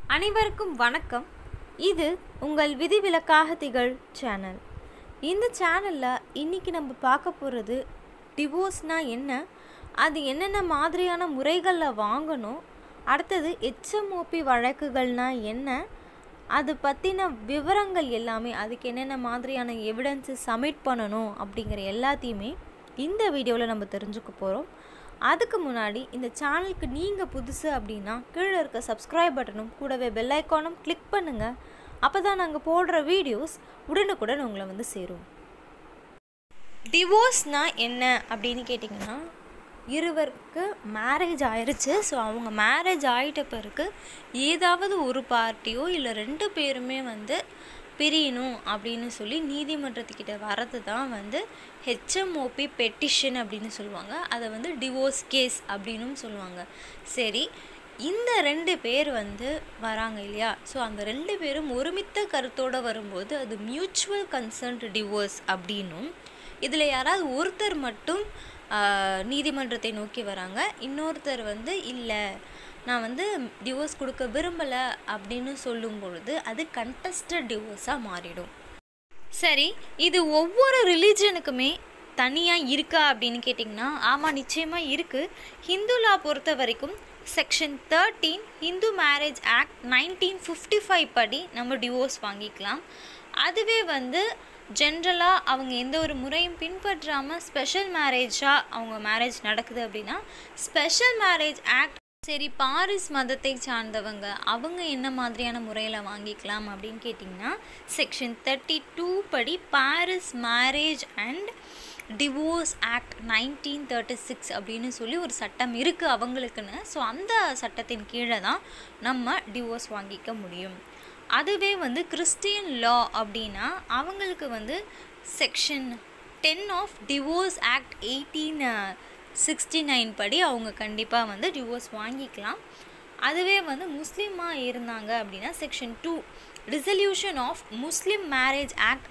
அனைவருக்கும் வணக்கம். இது உங்கள் விதிவிலக்காகத்திகள் சேனல். இந்த சேனலில் இன்றைக்கி நம்ம பார்க்க போகிறது டிவோர்ஸ்னால் என்ன, அது என்னென்ன மாதிரியான முறைகளில் வாங்கணும், அடுத்தது HMOP வழக்குகள்னால் என்ன, அது பற்றின விவரங்கள் எல்லாமே, அதுக்கு என்னென்ன மாதிரியான எவிடன்ஸு சப்மிட் பண்ணணும் அப்படிங்கிற எல்லாத்தையுமே இந்த வீடியோவில் நம்ம தெரிஞ்சுக்க போகிறோம். அதுக்கு முன்னாடி இந்த சேனலுக்கு நீங்கள் புதுசு அப்படின்னா கீழே இருக்க சப்ஸ்கிரைப் பட்டனும் கூடவே பெல் ஐக்கானும் கிளிக் பண்ணுங்கள். அப்போ தான் நாங்கள் போடுற வீடியோஸ் உடனுக்குடன் உங்களை சேரும். டிவோர்ஸ்னால் என்ன அப்படின்னு கேட்டிங்கன்னா, இருவருக்கு மேரேஜ் ஆயிடுச்சு. ஸோ அவங்க மேரேஜ் ஆகிட்ட பிறகு ஏதாவது ஒரு பார்ட்டியோ இல்லை ரெண்டு பேருமே பிரியணும் அப்படின்னு சொல்லி நீதிமன்றத்துக்கிட்ட வரது தான் HMOP பெட்டிஷன் அப்படின்னு சொல்லுவாங்க. அதை டிவோர்ஸ் கேஸ் அப்படின்னும் சொல்லுவாங்க. சரி, இந்த ரெண்டு பேர் வராங்க இல்லையா? ஸோ அந்த ரெண்டு பேரும் ஒருமித்த கருத்தோடு வரும்போது அது மியூச்சுவல் கன்சர்ன்ட் டிவோர்ஸ் அப்படின்னும், இதில் யாராவது ஒருத்தர் மட்டும் நீதிமன்றத்தை நோக்கி வராங்க, இன்னொருத்தர் இல்லை நான் டிவோர்ஸ் கொடுக்க விரும்பலை அப்படின்னு சொல்லும் பொழுது அது கண்டஸ்டட் டிவோர்ஸாக மாறிடும். சரி, இது ஒவ்வொரு ரிலீஜனுக்குமே தனியாக இருக்கா அப்படின்னு கேட்டிங்கன்னா, ஆமாம், நிச்சயமாக இருக்குது. ஹிந்து லா பொறுத்த வரைக்கும் செக்ஷன் 13 ஹிந்து மேரேஜ் ஆக்ட் 1955 படி நம்ம டிவோர்ஸ் வாங்கிக்கலாம். அதுவே ஜென்ரலாக அவங்க எந்த ஒரு முறையும் பின்பற்றாமல் ஸ்பெஷல் மேரேஜாக அவங்க மேரேஜ் நடக்குது அப்படின்னா ஸ்பெஷல் மேரேஜ் ஆக்ட். சரி, பாரிஸ் மதத்தை சார்ந்தவங்க அவங்க என்ன மாதிரியான முறையில் வாங்கிக்கலாம் அப்படின்னு கேட்டிங்கன்னா, செக்ஷன் 32 படி Parsi marriage and divorce act 1936 அப்படின்னு சொல்லி ஒரு சட்டம் இருக்குது அவங்களுக்குன்னு. ஸோ அந்த சட்டத்தின் கீழே தான் நம்ம டிவோர்ஸ் வாங்கிக்க முடியும். அதுவே கிறிஸ்டியன் லா அப்படின்னா அவங்களுக்கு செக்ஷன் 10 ஆஃப் டிவோர்ஸ் ஆக்ட் 1869 படி அவங்க கண்டிப்பாக டிவோர்ஸ் வாங்கிக்கலாம். அதுவே முஸ்லீமாக இருந்தாங்க அப்படின்னா section 2 resolution of Muslim marriage act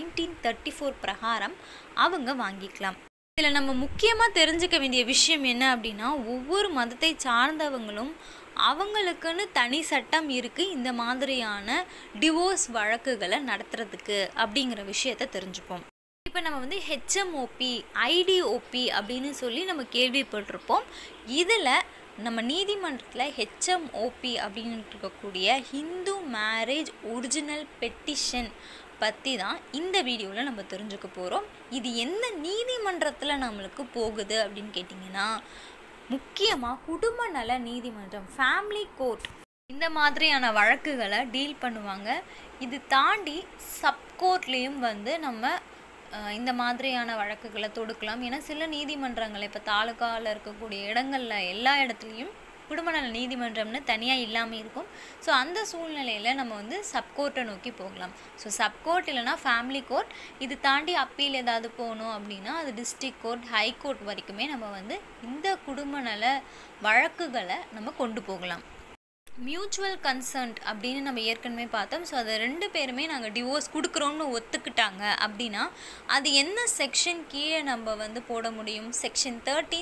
1934 பிரகாரம் அவங்க வாங்கிக்கலாம். இதில் நம்ம முக்கியமாக தெரிஞ்சுக்க வேண்டிய விஷயம் என்ன அப்படின்னா, ஒவ்வொரு மதத்தை சார்ந்தவங்களும் அவங்களுக்குன்னு தனி சட்டம் இருக்குது இந்த மாதிரியான டிவோர்ஸ் வழக்குகளை நடத்துறதுக்கு அப்படிங்கிற விஷயத்தை தெரிஞ்சுப்போம். இப்போ நம்ம HMOP IDOP அப்படின்னு சொல்லி நம்ம கேள்விப்பட்டிருப்போம். இதில் நம்ம நீதிமன்றத்தில் HMOP அப்படின்னு இருக்கக்கூடிய ஹிந்து மேரேஜ் ஒரிஜினல் பெட்டிஷன் பற்றி தான் இந்த வீடியோவில் நம்ம தெரிஞ்சுக்க போகிறோம். இது எந்த நீதிமன்றத்தில் நம்மளுக்கு போகுது அப்படின்னு கேட்டிங்கன்னா, முக்கியமாக குடும்ப நல நீதிமன்றம், ஃபேமிலி கோர்ட் இந்த மாதிரியான வழக்குகளை டீல் பண்ணுவாங்க. இது தாண்டி சப்கோர்ட்லேயும் நம்ம இந்த மாதிரியான வழக்குகளை தொடுக்கலாம். ஏன்னா சில நீதிமன்றங்கள் இப்போ தாலுக்காவில் இருக்கக்கூடிய இடங்களில் எல்லா இடத்துலையும் குடும்ப நல நீதிமன்றம்னு தனியாக இல்லாமல் இருக்கும். ஸோ அந்த சூழ்நிலையில் நம்ம சப்கோர்ட்டை நோக்கி போகலாம். ஸோ சப்கோர்ட் இல்லைனா ஃபேமிலி கோர்ட், இது தாண்டி அப்பீல் ஏதாவது போகணும் அப்படின்னா அது டிஸ்ட்ரிக்ட் கோர்ட், ஹை கோர்ட் வரைக்குமே நம்ம இந்த குடும்ப நல வழக்குகளை நம்ம கொண்டு போகலாம். மியூச்சுவல் கன்சர்ன்ட் அப்படின்னு நம்ம ஏற்கனவே பார்த்தோம். ஸோ அதை ரெண்டு பேருமே நாங்கள் டிவோர்ஸ் கொடுக்குறோம்னு ஒத்துக்கிட்டாங்க அப்படின்னா அது என்ன செக்ஷன் கீழே நம்ம போட முடியும்? Section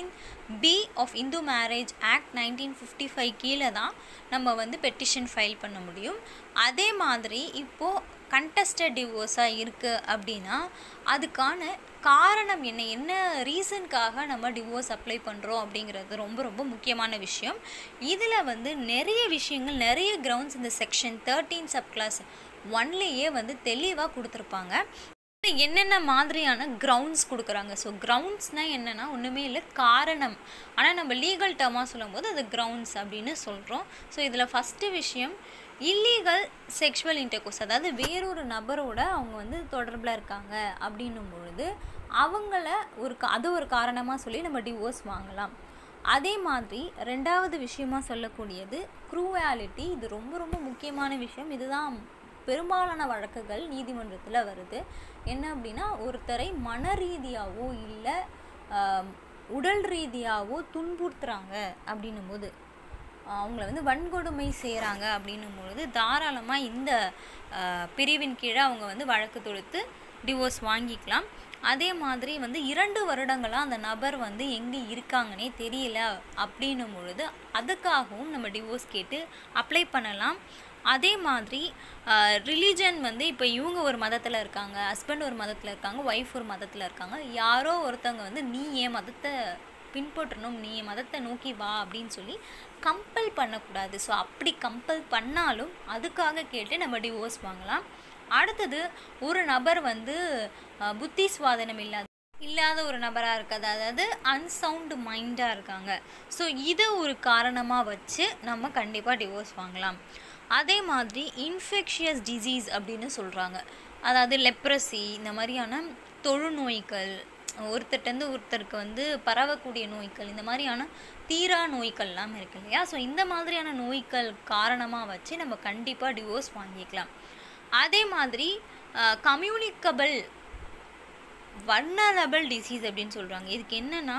13B of Hindu marriage act 1955 கீழே தான் நம்ம பெட்டிஷன் ஃபைல் பண்ண முடியும். அதே மாதிரி இப்போது கண்டஸ்டட் டிவோர்ஸாக இருக்குது அப்படின்னா அதுக்கான காரணம் என்ன ரீசனுக்காக நம்ம டிவோர்ஸ் அப்ளை பண்ணுறோம் அப்படிங்கிறது ரொம்ப ரொம்ப முக்கியமான விஷயம். இதில் நிறைய விஷயங்கள், நிறைய கிரவுண்ட்ஸ் இந்த செக்ஷன் 13 சப் கிளாஸ் 1லேயே தெளிவாக கொடுத்துருப்பாங்க. என்னென்ன மாதிரியான கிரவுண்ட்ஸ் கொடுக்குறாங்க. ஸோ கிரவுண்ட்ஸ்னால் என்னென்னா ஒன்றுமே இல்லை, காரணம். ஆனால் நம்ம லீகல் டேர்மாக சொல்லும்போது அது கிரவுண்ட்ஸ் அப்படின்னு சொல்கிறோம். ஸோ இதில் ஃபஸ்ட்டு விஷயம் இல்லீகல் செக்ஷுவல் இன்டர்கோர்ஸ், அதாவது வேறொரு நபரோட அவங்க தொடர்பில் இருக்காங்க அப்படின்னும் பொழுது அவங்கள அது ஒரு காரணமாக சொல்லி நம்ம டிவோர்ஸ் வாங்கலாம். அதே மாதிரி ரெண்டாவது விஷயமாக சொல்லக்கூடியது க்ரூவாலிட்டி. இது ரொம்ப ரொம்ப முக்கியமான விஷயம். இதுதான் பெரும்பாலான வழக்குகள் நீதிமன்றத்தில் வருது. என்ன அப்படின்னா, ஒருத்தரை மன ரீதியாகவோ இல்லை உடல் ரீதியாகவோ துன்புறுத்துறாங்க அப்படின்னும் போது, அவங்கள வன்கொடுமை செய்கிறாங்க அப்படின்னும் பொழுது தாராளமாக இந்த பிரிவின் கீழே அவங்க வழக்கு தொடுத்து டிவோர்ஸ் வாங்கிக்கலாம். அதே மாதிரி 2 வருடங்களாக அந்த நபர் எங்கே இருக்காங்கன்னே தெரியல அப்படின்னும் பொழுது அதுக்காகவும் நம்ம டிவோர்ஸ் கேட்டு அப்ளை பண்ணலாம். அதே மாதிரி ரிலீஜன் வந்து இப்போ இவங்க ஒரு மதத்தில் இருக்காங்க, ஹஸ்பண்ட் ஒரு மதத்தில் இருக்காங்க, ஒய்ஃப் ஒரு மதத்தில் இருக்காங்க, யாரோ ஒருத்தவங்க வந்து நீ என் மதத்தை பின்பற்றணும், நீ என் மதத்தை நோக்கி வா அப்படின்னு சொல்லி கம்பல் பண்ணக்கூடாது. ஸோ அப்படி கம்பல் பண்ணாலும் அதுக்காக கேட்டு நம்ம டிவோர்ஸ் வாங்கலாம். அடுத்தது, ஒரு நபர் வந்து புத்தி சுவாதனம் இல்லாத ஒரு நபராக இருக்காது, அதாவது அன்சவுண்டு மைண்டாக இருக்காங்க. ஸோ இதை ஒரு காரணமாக வச்சு நம்ம கண்டிப்பாக டிவோர்ஸ் வாங்கலாம். அதே மாதிரி இன்ஃபெக்ஷியஸ் டிசீஸ் அப்படின்னு சொல்கிறாங்க, அதாவது லெப்ரசி, இந்த மாதிரியான தொழுநோய்கள், ஒருத்தர்கிட்டருந்து ஒருத்தருக்கு வந்து பரவக்கூடிய நோய்கள், இந்த மாதிரியான தீரா நோய்கள்லாம் இருக்கு இல்லையா? ஸோ இந்த மாதிரியான நோய்கள் காரணமாக வச்சு நம்ம கண்டிப்பாக டிவோர்ஸ் வாங்கிக்கலாம். அதே மாதிரி கம்யூனிகபிள் வல்னரபிள் டிசீஸ் அப்படின்னு சொல்கிறாங்க. இதுக்கு என்னென்னா,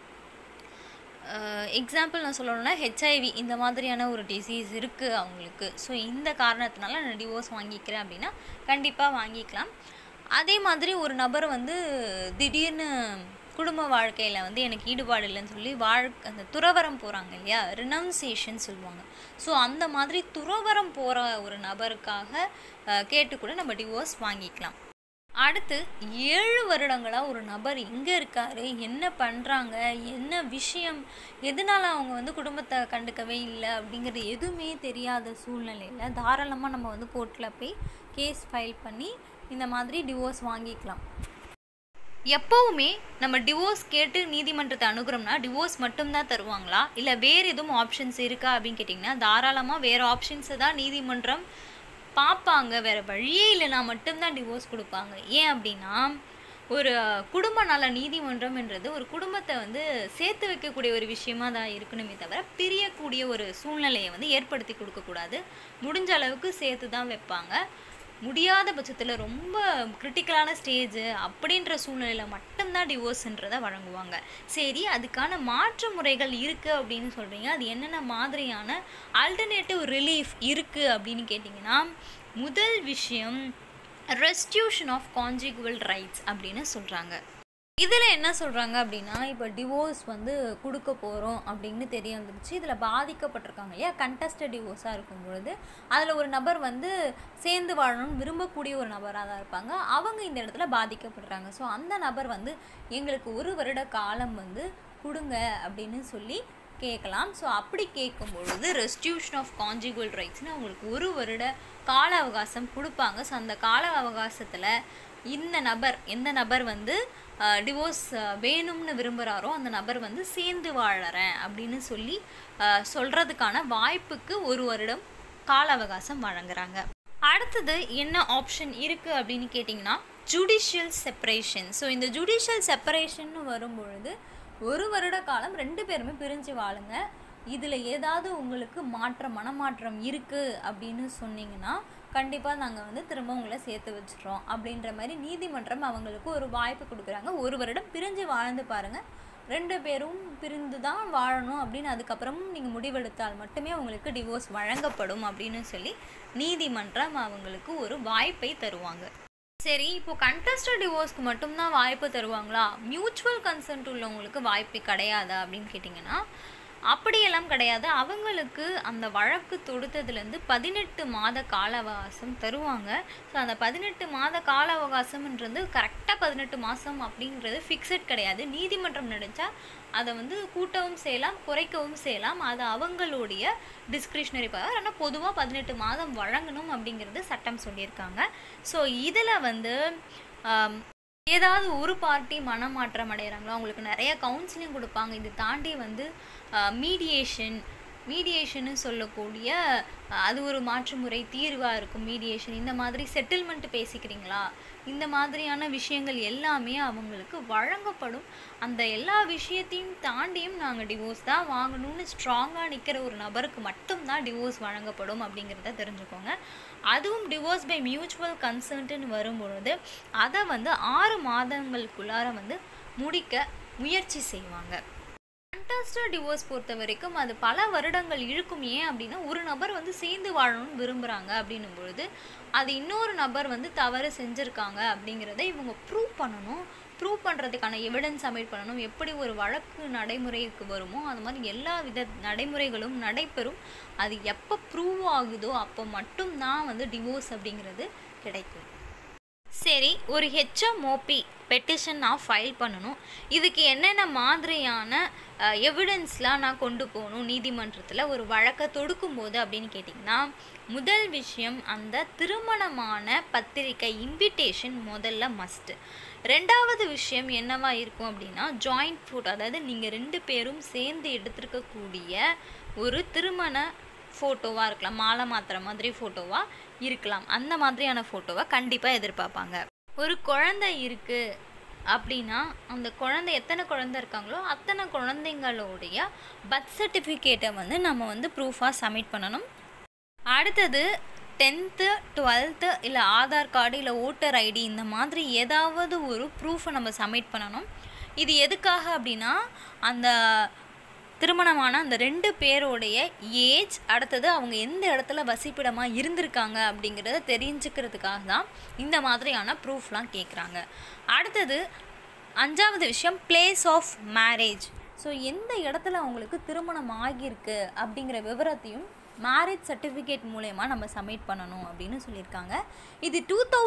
எக்ஸாம்பிள் நான் சொல்லணும்னா ஹெச்ஐவி இந்த மாதிரியான ஒரு டிசீஸ் இருக்குது அவங்களுக்கு. ஸோ இந்த காரணத்தினால நான் டிவோர்ஸ் வாங்கிக்கிறேன் அப்படின்னா கண்டிப்பாக வாங்கிக்கலாம். அதே மாதிரி ஒரு நபர் வந்து திடீர்னு குடும்ப வாழ்க்கையில் வந்து எனக்கு ஈடுபாடு இல்லைன்னு சொல்லி அந்த துறவரம் போகிறாங்க இல்லையா, ரினவுன்சியேஷன் சொல்லுவாங்க. ஸோ அந்த மாதிரி துறவரம் போகிற ஒரு நபருக்காக கேட்டு கூட நம்ம டிவோர்ஸ் வாங்கிக்கலாம். அடுத்து, 7 வருடங்களாக ஒரு நபர் எங்கே இருக்கார், என்ன பண்ணுறாங்க, என்ன விஷயம், எதனால் அவங்க வந்து குடும்பத்தை கண்டுக்கவே இல்லை அப்படிங்கிறது எதுவுமே தெரியாத சூழ்நிலையில் தாராளமாக நம்ம வந்து கோர்ட்டில் போய் கேஸ் ஃபைல் பண்ணி இந்த மாதிரி டிவோர்ஸ் வாங்கிக்கலாம். எப்போவுமே நம்ம டிவோர்ஸ் கேட்டு நீதிமன்றத்தை அணுகிறோம்னா டிவோர்ஸ் மட்டும்தான் தருவாங்களா, இல்லை வேறு எதுவும் ஆப்ஷன்ஸ் இருக்கா அப்படின்னு கேட்டிங்கன்னா தாராளமாக வேறு ஆப்ஷன்ஸை தான் நீதிமன்றம் பார்ப்பாங்க. வேறு வழியே இல்லைனா மட்டும்தான் டிவோர்ஸ் கொடுப்பாங்க. ஏன் அப்படின்னா, ஒரு குடும்ப நல நீதிமன்றம்ன்றது ஒரு குடும்பத்தை வந்து சேர்த்து வைக்கக்கூடிய ஒரு விஷயமா தான் இருக்கணுமே தவிர பிரியக்கூடிய ஒரு சூழ்நிலையை வந்து ஏற்படுத்தி கொடுக்கக்கூடாது. முடிஞ்ச அளவுக்கு சேர்த்து தான் வைப்பாங்க. முடியாத பட்சத்தில் ரொம்ப கிரிட்டிக்கலான ஸ்டேஜ் அப்படின்ற சூழ்நிலையில் மட்டும்தான் டிவோர்ஸ்ன்றதை வழங்குவாங்க. சரி, அதுக்கான மாற்று முறைகள் இருக்குது அப்படின்னு சொல்கிறீங்க, அது என்னென்ன மாதிரியான ஆல்டர்னேட்டிவ் ரிலீஃப் இருக்குது அப்படின்னு கேட்டிங்கன்னா, முதல் விஷயம் ரெஸ்டியூஷன் ஆஃப் கான்ஜுகல் ரைட்ஸ் அப்படின்னு சொல்கிறாங்க. இதில் என்ன சொல்கிறாங்க அப்படின்னா, இப்போ டிவோர்ஸ் வந்து கொடுக்க போகிறோம் அப்படின்னு தெரிய வந்துருச்சு, இதில் பாதிக்கப்பட்டிருக்காங்க இல்லையா, கண்டஸ்டட் டிவோர்ஸாக இருக்கும் பொழுது அதில் ஒரு நபர் வந்து சேர்ந்து வாழணும்னு விரும்பக்கூடிய ஒரு நபராக தான் இருப்பாங்க, அவங்க இந்த இடத்துல பாதிக்கப்படுறாங்க. ஸோ அந்த நபர் வந்து எங்களுக்கு 1 வருட காலம் வந்து கொடுங்க அப்படின்னு சொல்லி கேட்கலாம். ஸோ அப்படி கேட்கும் பொழுது ரெஸ்டியூஷன் ஆஃப் கான்ஜுகல் ரைட்ஸ்னு அவங்களுக்கு 1 வருட கால அவகாசம் கொடுப்பாங்க. ஸோ அந்த கால அவகாசத்தில் எந்த நபர் வந்து டிவோர்ஸ் வேணும்னு விரும்புகிறாரோ அந்த நபர் வந்து சேர்ந்து வாழறேன் அப்படின்னு சொல்லி சொல்கிறதுக்கான வாய்ப்புக்கு 1 வருடம் கால அவகாசம் வழங்குறாங்க. அடுத்தது என்ன ஆப்ஷன் இருக்குது அப்படின்னு கேட்டிங்கன்னா, ஜுடிஷியல் செப்பரேஷன். ஸோ இந்த ஜுடிஷியல் செப்பரேஷன் வரும்பொழுது 1 வருட காலம் 2 பேருமே பிரிஞ்சு வாழுங்க, இதில் ஏதாவது உங்களுக்கு மனமாற்றம் இருக்குது அப்படின்னு சொன்னீங்கன்னா கண்டிப்பாக நாங்கள் வந்து திரும்ப உங்களை சேர்த்து வச்சுருவோம் அப்படின்ற மாதிரி நீதிமன்றம் அவங்களுக்கு ஒரு வாய்ப்பு கொடுக்குறாங்க. 1 வருடம் பிரிஞ்சு வாழ்ந்து பாருங்கள், 2 பேரும் பிரிந்து தான் வாழணும் அப்படின்னு அதுக்கப்புறமும் நீங்கள் முடிவெடுத்தால் மட்டுமே உங்களுக்கு டிவோர்ஸ் வழங்கப்படும் அப்படின்னு சொல்லி நீதிமன்றம் அவங்களுக்கு ஒரு வாய்ப்பை தருவாங்க. சரி, இப்போது கண்டஸ்டட் டிவோர்ஸ்க்கு மட்டும்தான் வாய்ப்பு தருவாங்களா, மியூச்சுவல் கன்சென்ட் உள்ளவங்களுக்கு வாய்ப்பு கிடையாதா அப்படின்னு கேட்டிங்கன்னா, அப்படியெல்லாம் கிடையாது. அவங்களுக்கு அந்த வழக்கு தொடுத்ததுலேருந்து 18 மாத கால அவகாசம் தருவாங்க. ஸோ அந்த 18 மாத கால அவகாசம்ன்றது கரெக்டாக 18 மாதம் அப்படின்றது ஃபிக்ஸட் கிடையாது. நீதிமன்றம் நினைச்சா அதை வந்து கூட்டவும் செய்யலாம், குறைக்கவும் செய்யலாம், அது அவங்களுடைய டிஸ்கிரிஷ்னரி பவர். ஆனால் பொதுவாக 18 மாதம் வழங்கணும் அப்படிங்கிறது சட்டம் சொல்லியிருக்காங்க. ஸோ இதில் வந்து ஏதாவது ஒரு பார்ட்டி மனமாற்றம் அடைகிறாங்களோ அவங்களுக்கு நிறைய கவுன்சிலிங் கொடுப்பாங்க. இது தாண்டி வந்து மீடியேஷன்னு சொல்லக்கூடிய அது ஒரு மாற்று முறை தீர்வாக இருக்கும். மீடியேஷன், இந்த மாதிரி செட்டில்மெண்ட் பேசிக்கிறீங்களா, இந்த மாதிரியான விஷயங்கள் எல்லாமே அவங்களுக்கு வழங்கப்படும். அந்த எல்லா விஷயத்தையும் தாண்டியும் நாங்கள் டிவோர்ஸ் தான் வாங்கணும்னு ஸ்ட்ராங்காக நிற்கிற ஒரு நபருக்கு மட்டும்தான் டிவோர்ஸ் வழங்கப்படும் அப்படிங்கிறத தெரிஞ்சுக்கோங்க. அதுவும் டிவோர்ஸ் பை மியூச்சுவல் கன்சென்ட்னு வரும்பொழுது அதை வந்து 6 மாதங்களுக்குள்ளார வந்து முடிக்க முயற்சி செய்வாங்க. கண்டஸ்டட் டிவோர்ஸ் பொறுத்த வரைக்கும் அது பல வருடங்கள் இழுக்கும். ஏன் அப்படின்னா, ஒரு நபர் வந்து சேர்ந்து வாழணும்னு விரும்புகிறாங்க அப்படின்னும் பொழுது அது இன்னொரு நபர் வந்து தவறு செஞ்சுருக்காங்க அப்படிங்கிறத இவங்க ப்ரூவ் பண்ணணும். ப்ரூவ் பண்ணுறதுக்கான எவிடன்ஸ் சப்மிட் பண்ணணும். எப்படி ஒரு வழக்கு நடைமுறைக்கு வருமோ அது மாதிரி எல்லா வித நடைமுறைகளும் நடைபெறும். அது எப்போ ப்ரூவ் ஆகுதோ அப்போ மட்டும்தான் வந்து டிவோர்ஸ் அப்படிங்கிறது கிடைக்கும். சரி, ஒரு ஹெச்எம்ஓபி பெட்டிஷன் நான் ஃபைல் பண்ணணும். இதுக்கு என்னென்ன மாதிரியான எவிடன்ஸ்லாம் நான் கொண்டு போகணும் நீதிமன்றத்தில் ஒரு வழக்கை தொடுக்கும் போது அப்படின்னு கேட்டிங்கன்னா, முதல் விஷயம் அந்த திருமணமான பத்திரிக்கை இன்விடேஷன் முதல்ல மஸ்ட்டு. ரெண்டாவது விஷயம் என்னவா இருக்கும் அப்படின்னா ஜாயிண்ட் ஃபோட்டோ, அதாவது நீங்கள் 2 பேரும் சேர்ந்து எடுத்திருக்கக்கூடிய ஒரு திருமண ஃபோட்டோவாக இருக்கலாம், மாலை மாத்திர மாதிரி ஃபோட்டோவாக இருக்கலாம். அந்த மாதிரியான ஃபோட்டோவை கண்டிப்பாக எதிர்பார்ப்பாங்க. ஒரு குழந்தை இருக்குது அப்படின்னா அந்த குழந்தை எத்தனை குழந்தை இருக்காங்களோ அத்தனை குழந்தைங்களுடைய பர்த் சர்டிஃபிகேட்டை வந்து நம்ம வந்து ப்ரூஃபாக சப்மிட் பண்ணணும். அடுத்தது 10th 12th இல்லை ஆதார் கார்டு இல்லை ஓட்டர் ஐடி இந்த மாதிரி ஏதாவது ஒரு ப்ரூஃபை நம்ம சப்மிட் பண்ணணும். இது எதுக்காக அப்படின்னா அந்த திருமணமான அந்த 2 பேரோடைய ஏஜ், அடுத்தது அவங்க எந்த இடத்துல வசிப்பிடமாக இருந்திருக்காங்க அப்படிங்கிறத தெரிஞ்சுக்கிறதுக்காக தான் இந்த மாதிரியான ப்ரூஃப்லாம் கேட்குறாங்க. அடுத்தது 5வது விஷயம் பிளேஸ் ஆஃப் மேரேஜ். ஸோ எந்த இடத்துல அவங்களுக்கு திருமணம் ஆகியிருக்கு அப்படிங்கிற விவரத்தையும் மேரேஜ் சர்டிஃபிகேட் மூலயமா நம்ம சப்மிட் பண்ணணும் அப்படின்னு சொல்லியிருக்காங்க. இது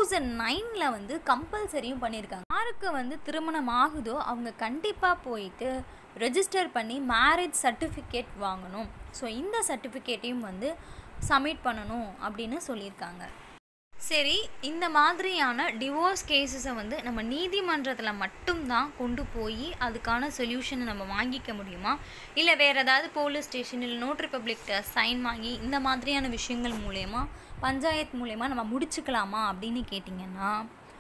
2009 வந்து கம்பல்சரியும் பண்ணியிருக்காங்க. யாருக்கு வந்து திருமணம் ஆகுதோ அவங்க கண்டிப்பாக போயிட்டு ரெஜிஸ்டர் பண்ணி மேரேஜ் சர்டிஃபிகேட் வாங்கணும். ஸோ இந்த சர்டிஃபிகேட்டையும் வந்து சப்மிட் பண்ணணும் அப்படின்னு சொல்லியிருக்காங்க. சரி, இந்த மாதிரியான டிவோர்ஸ் கேஸஸை வந்து நம்ம நீதிமன்றத்தில் மட்டும்தான் கொண்டு போய் அதுக்கான சொல்யூஷனை நம்ம வாங்கிக்க முடியுமா, இல்லை வேறு ஏதாவது போலீஸ் ஸ்டேஷன் இல்லை நோட்டரி பப்ளிக்கிட்ட சைன் வாங்கி இந்த மாதிரியான விஷயங்கள் மூலயமா பஞ்சாயத்து மூலயமா நம்ம முடிச்சுக்கலாமா அப்படின்னு கேட்டிங்கன்னா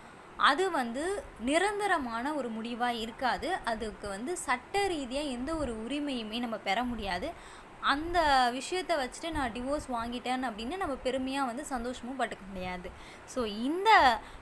அது வந்து நிரந்தரமான ஒரு முடிவாக இருக்காது. அதுக்கு வந்து சட்ட ரீதியாக எந்த ஒரு உரிமையுமே நம்ம பெற முடியாது. அந்த விஷயத்தை வச்சுட்டு நான் டிவோர்ஸ் வாங்கிட்டேன் அப்படின்னு நம்ம பெருமையாக வந்து சந்தோஷமும் பட்டுக்க முடியாது. ஸோ இந்த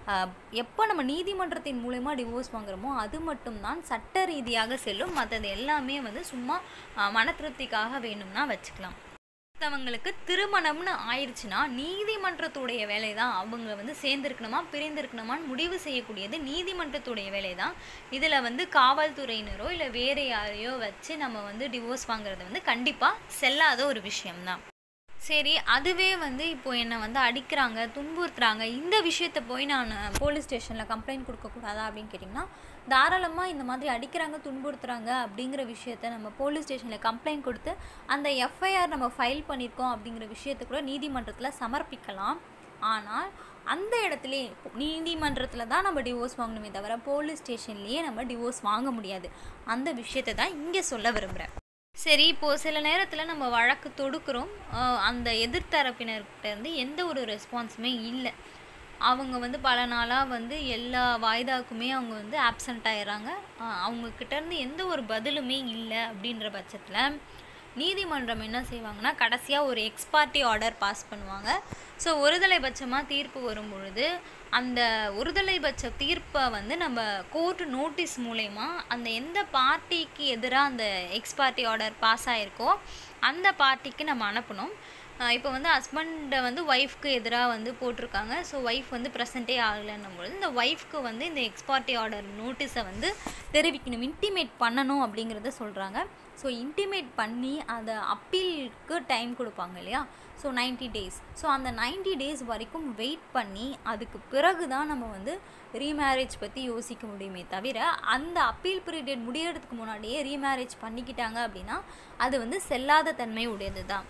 எப்போ நம்ம நீதிமன்றத்தின் மூலமா டிவோர்ஸ் வாங்குறோமோ அது மட்டும்தான் சட்ட ரீதியாக செல்லும். மற்றது எல்லாமே வந்து சும்மா மன திருப்திக்காக வேணும்னா வச்சுக்கலாம். அவங்களுக்கு திருமணம்னு ஆயிடுச்சுன்னா நீதிமன்றத்துடைய வேலை தான் அவங்க வந்து சேர்ந்துருக்கணுமா பிரிந்திருக்கணுமான்னு முடிவு செய்யக்கூடியது நீதிமன்றத்துடைய வேலை தான். இதில் வந்து காவல்துறையினரோ இல்லை வேறு யாரையோ வச்சு நம்ம வந்து டிவோர்ஸ் வாங்குறது வந்து கண்டிப்பாக செல்லாத ஒரு விஷயம்தான். சரி, அதுவே வந்து இப்போது என்னை வந்து அடிக்கிறாங்க துன்புறுத்துறாங்க, இந்த விஷயத்தை போய் நான் போலீஸ் ஸ்டேஷனில் கம்ப்ளைண்ட் கொடுக்கக்கூடாதா அப்படின்னு கேட்டிங்கன்னா தாராளமாக இந்த மாதிரி அடிக்கிறாங்க துன்புறுத்துறாங்க அப்படிங்கிற விஷயத்த நம்ம போலீஸ் ஸ்டேஷனில் கம்ப்ளைண்ட் கொடுத்து அந்த எஃப்ஐஆர் நம்ம ஃபைல் பண்ணியிருக்கோம் அப்படிங்கிற விஷயத்தை கூட நீதிமன்றத்தில் சமர்ப்பிக்கலாம். ஆனால் அந்த இடத்துலே நீதிமன்றத்தில் தான் நம்ம டிவோர்ஸ் வாங்கணுமே தவிர போலீஸ் ஸ்டேஷன்லேயே நம்ம டிவோர்ஸ் வாங்க முடியாது. அந்த விஷயத்தை தான் இங்கே சொல்ல விரும்புகிறேன். சரி, இப்போது சில நேரத்தில் நம்ம வழக்கு தொடுக்கிறோம், அந்த எதிர்த்தரப்பினர்கிட்டேருந்து எந்த ஒரு ரெஸ்பான்ஸுமே இல்லை. அவங்க வந்து பல நாளாக வந்து எல்லா வாய்தாக்குமே அவங்க வந்து ஆப்சண்ட் ஆகிடுறாங்க. அவங்கக்கிட்டேருந்து எந்த ஒரு பதிலுமே இல்லை. அப்படின்ற பட்சத்தில் நீதிமன்றம் என்ன செய்வாங்கன்னா கடைசியாக ஒரு எக்ஸ்பார்ட்டி ஆர்டர் பாஸ் பண்ணுவாங்க. ஸோ ஒருதலைபட்சமாக தீர்ப்பு வரும் பொழுது அந்த ஒருதலைபட்ச தீர்ப்பை வந்து நம்ம கோர்ட் நோட்டீஸ் மூலயமா அந்த எந்த பார்ட்டிக்கு எதிராக அந்த எக்ஸ்பார்ட்டி ஆர்டர் பாஸ் ஆகிருக்கோ அந்த பார்ட்டிக்கு நம்ம அனுப்பணும். இப்போ வந்து ஹஸ்பண்டை வந்து ஒய்ஃப்க்கு எதிராக வந்து போட்டிருக்காங்க. ஸோ ஒய்ஃப் வந்து ப்ரெசென்ட்டே ஆகலைன்னும் பொழுது இந்த ஒய்ஃப்க்கு வந்து இந்த எக்ஸ்பார்ட்டி ஆர்டர் நோட்டீஸை வந்து தெரிவிக்கணும், இன்டிமேட் பண்ணணும் அப்படிங்கிறத சொல்கிறாங்க. ஸோ இன்டிமேட் பண்ணி அதை அப்பீலுக்கு டைம் கொடுப்பாங்க இல்லையா, ஸோ 90 days. ஸோ அந்த 90 days வரைக்கும் வெயிட் பண்ணி அதுக்கு பிறகு தான் நம்ம வந்து ரீமேரேஜ் பற்றி யோசிக்க முடியுமே தவிர அந்த அப்பீல் பீரியட் முடியறதுக்கு முன்னாடியே ரீமேரேஜ் பண்ணிக்கிட்டாங்க அப்படின்னா அது வந்து செல்லாத தன்மை உடையது தான்.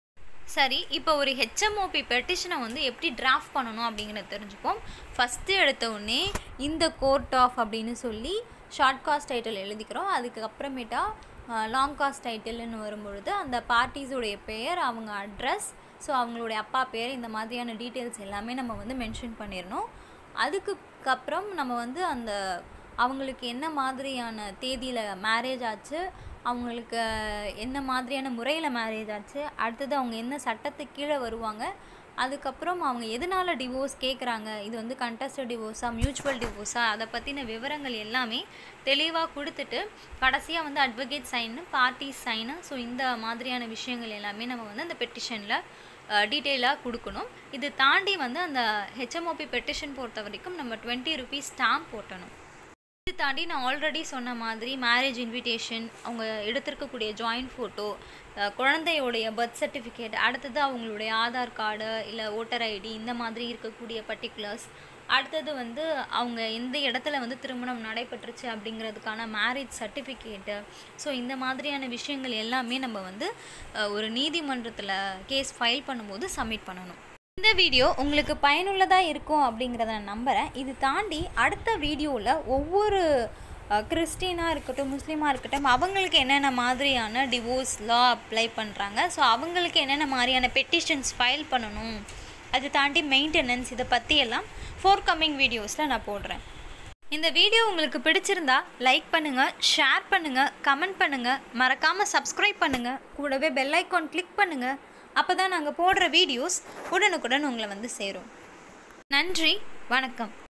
சரி, இப்போ ஒரு ஹெச்எம்ஓபி பெட்டிஷனை வந்து எப்படி டிராஃப்ட் பண்ணணும் அப்படிங்கிறத தெரிஞ்சுப்போம். ஃபஸ்ட்டு எடுத்த உடனே இந்த கோர்ட் ஆஃப் அப்படின்னு சொல்லி ஷார்ட் காஸ்ட் டைட்டில் எழுதிக்கிறோம். அதுக்கப்புறமேட்டா லாங் காஸ்ட் டைட்டில்னு வரும்பொழுது அந்த பார்ட்டிஸுடைய பெயர், அவங்க அட்ரஸ், ஸோ அவங்களுடைய அப்பா பேர், இந்த மாதிரியான டீட்டெயில்ஸ் எல்லாமே நம்ம வந்து மென்ஷன் பண்ணிடணும். அதுக்கப்புறம் நம்ம வந்து அந்த அவங்களுக்கு என்ன மாதிரியான தேதியில் மேரேஜ் ஆச்சு, அவங்களுக்கு என்ன மாதிரியான முறையில் மேரேஜ் ஆச்சு, அடுத்தது அவங்க என்ன சட்டத்துக்கு கீழே வருவாங்க, அதுக்கப்புறம் அவங்க எதனால் டிவோர்ஸ் கேட்குறாங்க, இது வந்து கண்டஸ்டட் டிவோர்ஸா மியூச்சுவல் டிவோர்ஸா, அதை பற்றின விவரங்கள் எல்லாமே தெளிவாக கொடுத்துட்டு கடைசியாக வந்து advocate sign parties sign, so இந்த மாதிரியான விஷயங்கள் எல்லாமே நம்ம வந்து அந்த பெட்டிஷனில் டீட்டெயிலாக கொடுக்கணும். இது தாண்டி வந்து அந்த ஹெச்எம்ஓபி பெட்டிஷன் பொறுத்த வரைக்கும் நம்ம 20 rupees ஸ்டாம்ப் போட்டணும். இது தாண்டி நான் ஆல்ரெடி சொன்ன மாதிரி மேரேஜ் இன்விடேஷன், அவங்க எடுத்திருக்கக்கூடிய ஜாயின்ட் ஃபோட்டோ, குழந்தையோடைய பர்த் சர்டிஃபிகேட், அடுத்தது அவங்களுடைய ஆதார் கார்டு இல்லை ஓட்டர் ஐடி, இந்த மாதிரி இருக்கக்கூடிய பர்டிகுலர்ஸ், அடுத்தது வந்து அவங்க எந்த இடத்துல வந்து திருமணம் நடைபெற்றுச்சு அப்படிங்கிறதுக்கான மேரேஜ் சர்டிஃபிகேட்டு. ஸோ இந்த மாதிரியான விஷயங்கள் எல்லாமே நம்ம வந்து ஒரு நீதிமன்றத்தில் கேஸ் ஃபைல் பண்ணும்போது சப்மிட் பண்ணணும். இந்த வீடியோ உங்களுக்கு பயனுள்ளதாக இருக்கும் அப்படிங்கிறத நான் நம்புகிறேன். இது தாண்டி அடுத்த வீடியோவில் ஒவ்வொரு கிறிஸ்டினாக இருக்கட்டும், முஸ்லீமாக இருக்கட்டும், அவங்களுக்கு என்னென்ன மாதிரியான டிவோர்ஸ் லா அப்ளை பண்ணுறாங்க, ஸோ அவங்களுக்கு என்னென்ன மாதிரியான பெட்டிஷன்ஸ் ஃபைல் பண்ணணும், அது தாண்டி மெயின்டெனன்ஸ், இதை பற்றியெல்லாம் ஃபோர்கமிங் வீடியோஸில் நான் போடுறேன். இந்த வீடியோ உங்களுக்கு பிடிச்சிருந்தா லைக் பண்ணுங்கள், ஷேர் பண்ணுங்கள், கமெண்ட் பண்ணுங்கள், மறக்காமல் சப்ஸ்கிரைப் பண்ணுங்கள், கூடவே பெல் ஐக்கான் கிளிக் பண்ணுங்கள். அப்போ தான் நாங்கள் போடுற வீடியோஸ் உடனுக்குடன் உங்களை வந்து சேரும். நன்றி, வணக்கம்.